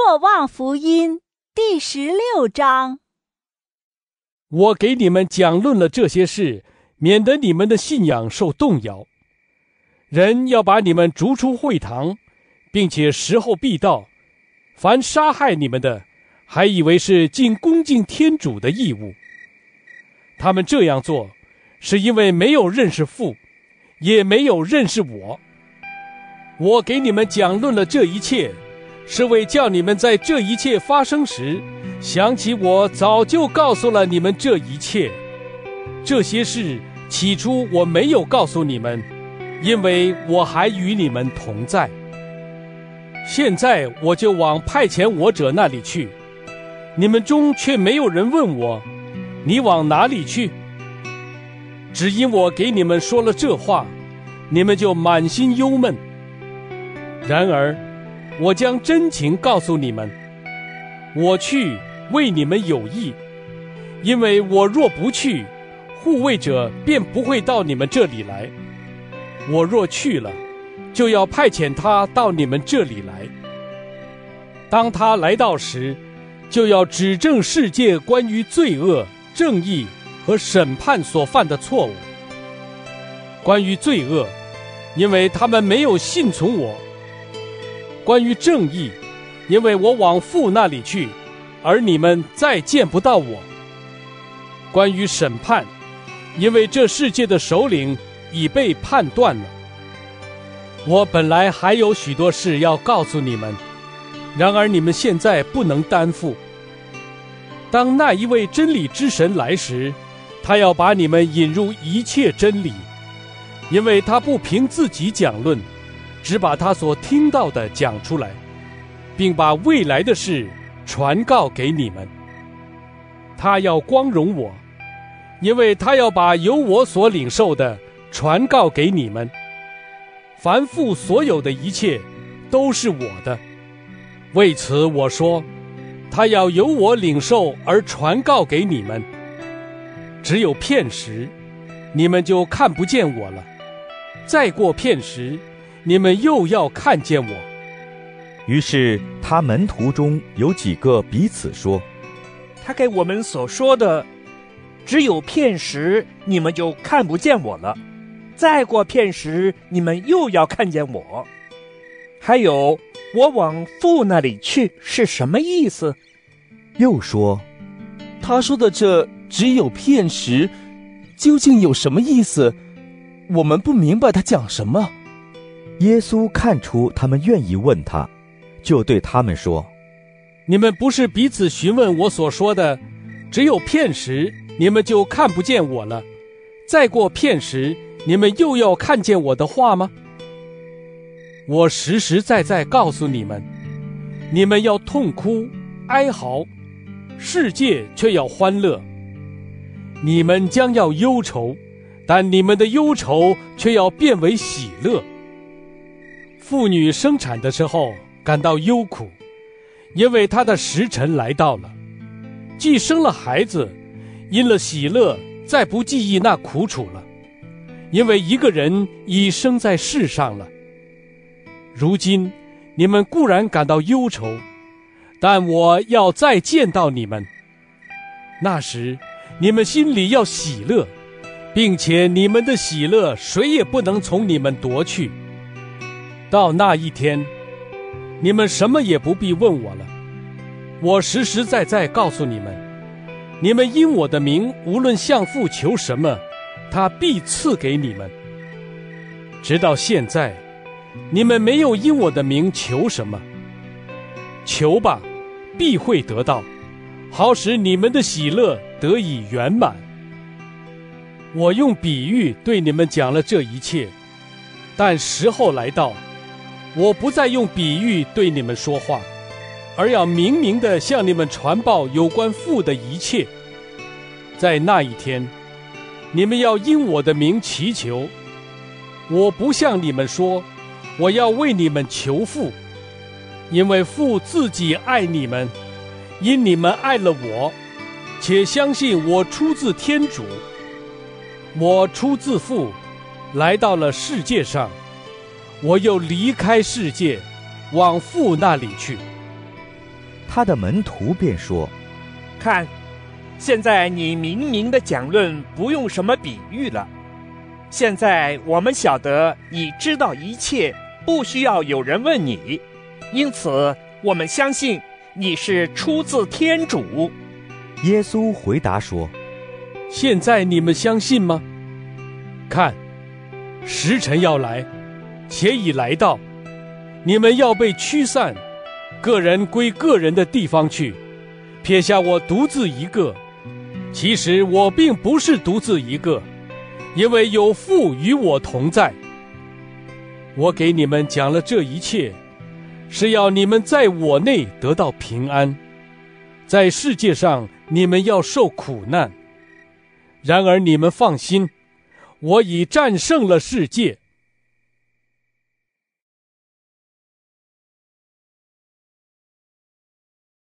若望福音第16章。 我给你们讲论了这些事，免得你们的信仰受动摇。人要把你们逐出会堂，并且时候必到，凡杀害你们的，还以为是尽恭敬天主的义务。他们这样做，是因为没有认识父，也没有认识我。我给你们讲论了这一切，是为叫你们在这一切发生时，想起我早就告诉了你们这一切。这些事起初我没有告诉你们，因为我还与你们同在。现在我就往派遣我者那里去，你们中却没有人问我，你往哪里去？只因我给你们说了这话，你们就满心忧闷。然而我将真情告诉你们，我去为你们有益，因为我若不去，护卫者便不会到你们这里来。我若去了，就要派遣他到你们这里来。当他来到时，就要指证世界关于罪恶、正义和审判所犯的错误。关于罪恶，因为他们没有信从我；关于正义，因为我往父那里去，而你们再见不到我；关于审判，因为这世界的首领已被判断了。我本来还有许多事要告诉你们，然而你们现在不能担负。当那一位真理之神来时，他要把你们引入一切真理，因为他不凭自己讲论，只把他所听到的讲出来，并把未来的事传告给你们。他要光荣我，因为他要把由我所领受的传告给你们。凡父所有的一切都是我的，为此我说，他要由我领受而传告给你们。只有片时，你们就看不见我了；再过片时，你们又要看见我。 于是他门徒中有几个彼此说， 他给我们所说的，只有片时，你们就看不见我了；再过片时，你们又要看见我。还有，我往父那里去是什么意思？ 又说， 他说的这只有片时，究竟有什么意思？我们不明白他讲什么。 耶稣看出他们愿意问他，就对他们说， 你们不是彼此询问我所说的，只有片时，你们就看不见我了；再过片时，你们又要看见我的话吗？我实实在在告诉你们，你们要痛哭哀嚎，世界却要欢乐；你们将要忧愁，但你们的忧愁却要变为喜乐。妇女生产的时候感到忧苦，因为她的时辰来到了；既生了孩子，因了喜乐，再不记忆那苦楚了，因为一个人已生在世上了。如今你们固然感到忧愁，但我要再见到你们，那时你们心里要喜乐，并且你们的喜乐谁也不能从你们夺去。到那一天，你们什么也不必问我了。我实实在在告诉你们，你们因我的名无论向父求什么，他必赐给你们。直到现在，你们没有因我的名求什么。求吧，必会得到，好使你们的喜乐得以圆满。我用比喻对你们讲了这一切，但时候来到，我不再用比喻对你们说话，而要明明地向你们传报有关父的一切。在那一天，你们要因我的名祈求。我不向你们说，我要为你们求父，因为父自己爱你们，因你们爱了我，且相信我出自天主。我出自父，来到了世界上，我又离开世界，往父那里去。 他的门徒便说： 看，现在你明明的讲论不用什么比喻了。现在我们晓得你知道一切，不需要有人问你，因此我们相信你是出自天主。 耶稣回答说： 现在你们相信吗？看，时辰要来，且已来到，你们要被驱散，个人归个人的地方去，撇下我独自一个。其实我并不是独自一个，因为有父与我同在。我给你们讲了这一切，是要你们在我内得到平安。在世界上你们要受苦难，然而你们放心，我已战胜了世界。